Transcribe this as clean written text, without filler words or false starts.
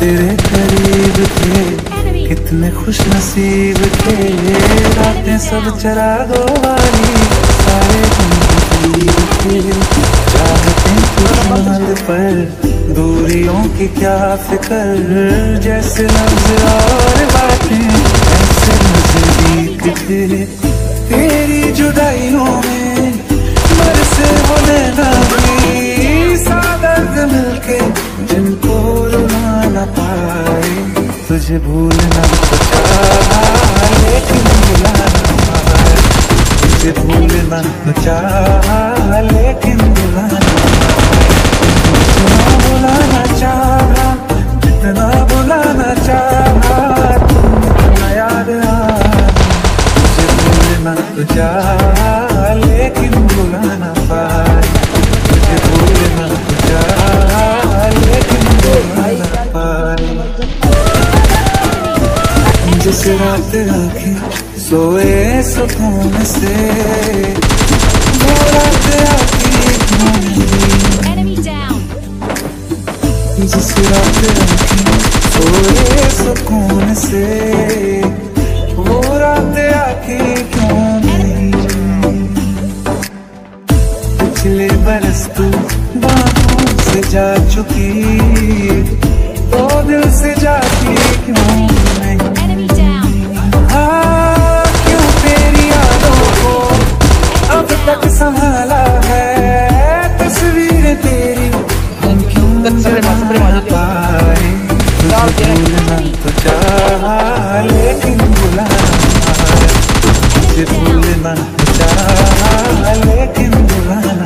तेरे करीब थे, कितने खुश नसीब थे। रातें सब चरागों वाली, सारे दिन थे। चाहते चांद पर दूरियों की क्या फिक्र, जैसे लफ्ज़ और बातें ऐसे नजदीक थे। तेरी जुदाइयों में बरसे वो नैना भी, सादर्द मिलके जिनको रुला न पाए। तुझे भूलना तो चाहा लेकिन भुला न पाए। तुझे भूलना तो चाहा लेकिन भुला न पाए। जितना भुलाना चाहा, जितना भुलाना चाहा, तुम याद आया। तुझे भूलना तो चाहा लेकिन भुला न पाए। तुझे भूलना तो चाहा लेकिन भुला न पाए। जिस रात आँखें सोए सुकून से, वो रात आती क्यों नहीं। जिस रात आँखें सोए सुकून से, वो रात आती क्यों नहीं। पिछले बरस तू बाहों से जा चुकी, तो दिल से जाती क्यों नहीं। हाँ, क्यों तेरी यादों को अब तक संभाला है, तस्वीर तेरी हम क्यों न पाए। तुझे भूलना तो चाहा लेकिन भुला न पाए। तुझे भूलना तो चाहा लेकिन भुला न